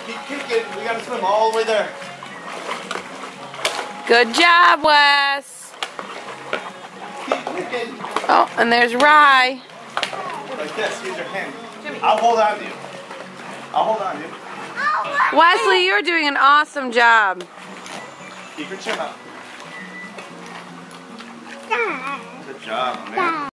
Keep kicking. We gotta swim all the way there. Good job, Wes. Keep kicking. Oh, and there's Rye. Like this. Use your hand. I'll hold on to you. I'll hold on to you. Wesley, you're doing an awesome job. Keep your chin up. Good job, man.